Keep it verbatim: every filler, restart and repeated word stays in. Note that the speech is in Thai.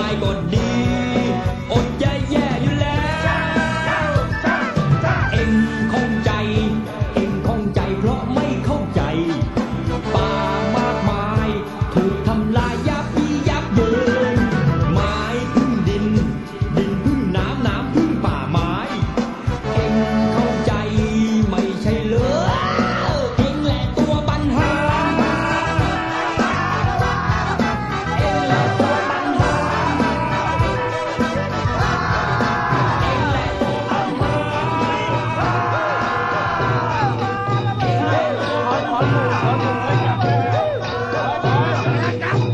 ายก็ดีอดใจแย่อยู่แล้วเอ็งคงใจเอ็งคงใจเพราะไม่เข้าใจป่ามากมายถูกทำลายยับยี่ยับเยินไม้พึ่งดินดินพึ่งน้ำน้ำพึ่งป่าไม้เอ็งเข้าใจไม่ใช่เหรอเอ็งแหละตัวปัญหาเอ็งแหละตัวปัญหาเอ็งแหละตัวปัญหาเอ็งแหละตัวปัญหา